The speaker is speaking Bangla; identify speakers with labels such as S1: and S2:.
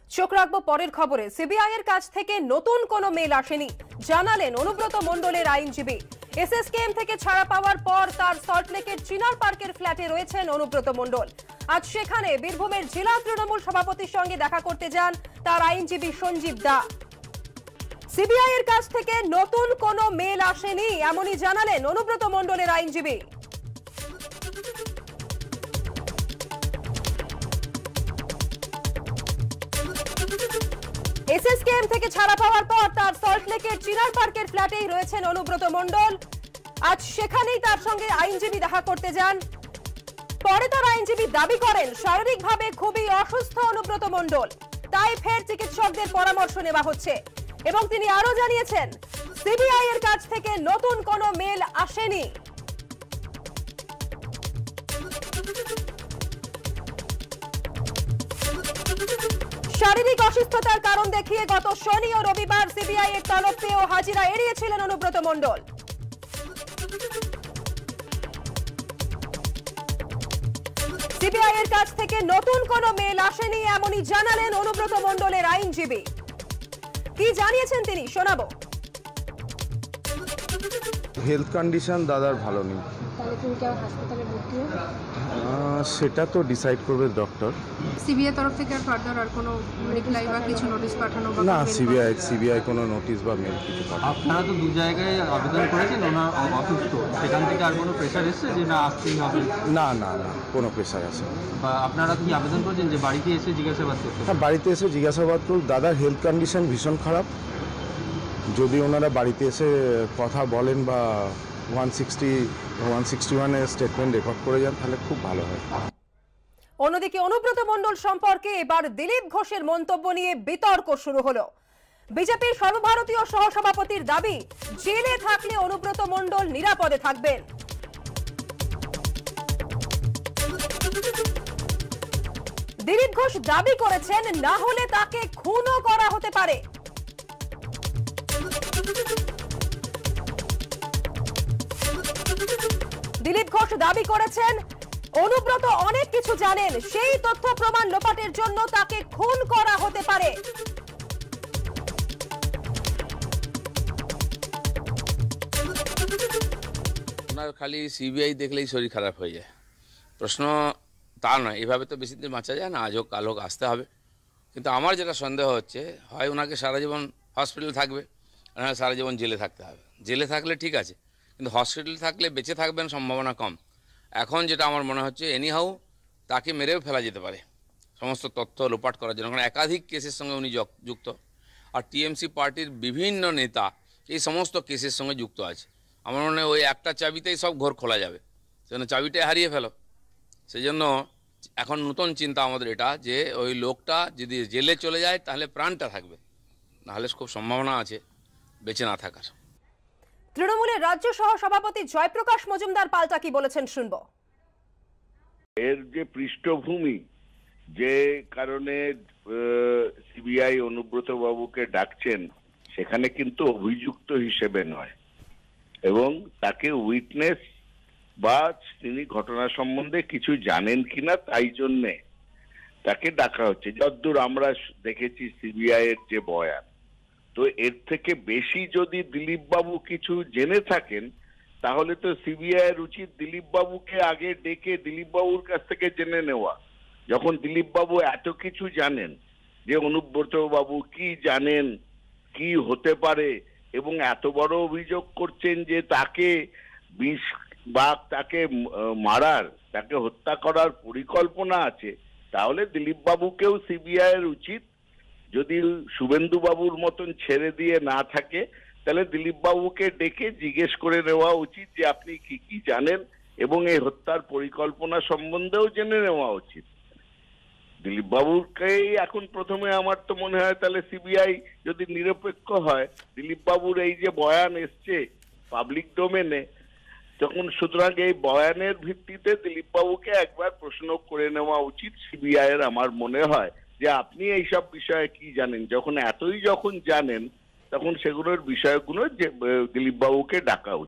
S1: চোখ রাখবো পরের খবরে। সিবিআই এর কাছ থেকে নতুন কোনো মেল আসেনি, জানালেন অনুব্রত মণ্ডলের আইনজীবী। এসএসকেএম থেকে ছাড়া পাওয়ার পর তার সল্টলেকের চিনার পার্কের ফ্ল্যাটে রয়েছেন অনুব্রত মণ্ডল। আজ সেখানে বীরভূমের জেলা তৃণমূল সভাপতির সঙ্গে দেখা করতে যান তার আইনজীবী সঞ্জীব দা। সিবিআই এর কাছ থেকে নতুন কোনো মেল আসেনি, এমনই জানালেন অনুব্রত মণ্ডলের আইনজীবী। এসএসকেএম থেকে ছাড়া পাওয়ার পর তার সল্টলেকের চিনার পার্কের ফ্ল্যাটেই রয়েছেন অনুব্রত মণ্ডল। আজ সেখানেই তার সঙ্গে আইনজীবী দেখা করতে যান। পরে তার আইনজীবী দাবি করেন শারীরিকভাবে খুবই অসুস্থ অনুব্রত মণ্ডল, তাই ফের চিকিৎসকদের পরামর্শ নেওয়া হচ্ছে। এবং তিনি আরো জানিয়েছেন সিবিআই এর কাছ থেকে নতুন কোনো মেল আসেনি। শারীরিক অসুস্থতার কারণ দেখিয়ে গত শনি ও রবিবার সিবিআই এর তলব পেয়েও হাজিরা এড়িয়েছিলেন অনুব্রত মণ্ডল। সিবিআই এর কাছ থেকে নতুন কোনো মেল আসেনি, এমনই জানালেন অনুব্রত মণ্ডলের আইনজীবী। কি জানিয়েছেন তিনি শোনাবো।
S2: হেলথ কন্ডিশন দাদার ভালো নেই। সেটা তো ডিসাইড করবে ডক্টর।
S3: সিবিআই তরফ থেকে আর ফার্দার আর কোনো রিপ্লাই বা কিছু নোটিশ পাঠানো বা
S2: না, সিবিআই কোনো নোটিশ বা মেল কিছু পাঠানো।
S4: আপনারা তো দু জায়গায় আবেদন করেছেন, ওনার অসুস্থ, সেখান থেকে আর কোনো প্রেশার এসছে যে না আসতেই হবে?
S2: না না না, কোনো প্রেশার আছে।
S4: বা আপনারা কি আবেদন করেছেন যে বাড়িতে এসে জিজ্ঞাসাবাদ করতে?
S2: হ্যাঁ, বাড়িতে এসে জিজ্ঞাসাবাদ করুন। দাদার হেলথ কন্ডিশন ভীষণ খারাপ। যদি ওনারা বাড়িতে এসে কথা বলেন বা 161 স্টেটমেন্ট রেকর্ড করে যান তাহলে খুব ভালো হয়।
S1: অন্যদিকে অনুব্রত মণ্ডল সম্পর্কে এবার দিলীপ ঘোষের মন্তব্য নিয়ে বিতর্ক শুরু হলো। বিজেপির সর্বভারতীয় সহসভাপতির দাবি, জেলে থাকলে অনুব্রত মণ্ডল নিরাপদে থাকবেন। দিলীপ ঘোষ দাবি করেছেন না হলে তাকে খুনও করা হতে পারে। দিলীপ ঘোষ দাবি করেছেন অনুব্রত অনেক কিছু জানেন, সেই তথ্য প্রমাণ লোপাটের জন্য তাকে খুন করা হতে পারে।
S5: ওনার খালি সিবিআই দেখলেই শরীর খারাপ হয়ে যায়। প্রশ্ন তা নয়, এভাবে তো বেশি দিন বাঁচা যায় না, আজ হোক কাল হোক আসতে হবে। কিন্তু আমার যেটা সন্দেহ হচ্ছে, হয় ওনাকে সারা জীবন হসপিটালে থাকবে, সারা জীবন জেলে থাকতে হবে। জেলে থাকলে ঠিক আছে, কিন্তু হসপিটালে থাকলে বেঁচে থাকবেন সম্ভাবনা কম। এখন যেটা আমার মনে হচ্ছে, এনিহাউ তাকে মেরেও ফেলা যেতে পারে সমস্ত তথ্য লোপাট করার জন্য, কারণ একাধিক কেসের সঙ্গে উনি যুক্ত। আর টিএমসি পার্টির বিভিন্ন নেতা এই সমস্ত কেসের সঙ্গে যুক্ত আছে। আমার মনে হয় ওই একটা চাবিতেই সব ঘর খোলা যাবে, সেজন্য চাবিটাই হারিয়ে ফেলো। সেই জন্য এখন নতুন চিন্তা আমাদের এটা, যে ওই লোকটা যদি জেলে চলে যায় তাহলে প্রাণটা থাকবে, নাহলে খুব সম্ভাবনা আছে বেঁচে না থাকার।
S1: তৃণমূলের রাজ্য সহ সভাপতি জয়প্রকাশ মজুমদার পাল্টা কি বলেছেন শুনবো।
S6: এর যে পৃষ্ঠভূমি, যে কারণে সিবিআই অনুব্রত বাবুকে ডাকছেন, সেখানে কিন্তু অভিযুক্ত হিসেবে নয়, এবং তাকে উইটনেস বা তিনি ঘটনা সম্বন্ধে কিছু জানেন কিনা তাই জন্যে তাকে ডাকা হচ্ছে। যতদূর আমরা দেখেছি সিবিআই এর যে বয়ান, তো এর থেকে বেশি যদি দিলীপ বাবু কিছু জেনে থাকেন, তাহলে তো সিবিআই এর উচিত দিলীপ বাবুকে আগে ডেকে দিলীপ বাবুর কাছ থেকে জেনে নেওয়া। যখন দিলীপ বাবু এত কিছু জানেন যে অনুব্রত বাবু কি জানেন, কি হতে পারে, এবং এত বড় অভিযোগ করছেন যে তাকে বিষ বা তাকে মারার, তাকে হত্যা করার পরিকল্পনা আছে, তাহলে দিলীপ বাবুকেও সিবিআই এর উচিত, যদি শুভেন্দু বাবুর মতন ছেড়ে দিয়ে না থাকে, তাহলে দিলীপ বাবুকে ডেকে জিজ্ঞেস করে নেওয়া উচিত যে আপনি কি কি জানেন, এবং এই হত্যার পরিকল্পনা সম্বন্ধেও জেনে নেওয়া উচিত। দিলীপ বাবুকেই এখন প্রথমে আমার তো মনে হয়, তাহলে সিবিআই যদি নিরপেক্ষ হয়, দিলীপ বাবুর এই যে বয়ান এসছে পাবলিক ডোমেনে, তখন সুতরাং এই বয়ানের ভিত্তিতে দিলীপ বাবুকে একবার প্রশ্ন করে নেওয়া উচিত সিবিআই এর। আমার মনে হয় যে আপনি এইসব বিষয়ে কি জানেন, যখন জানেন, তখন সেগুলোর বিষয়গুলো দিলীপ বাবুকে ডাকা উচিত।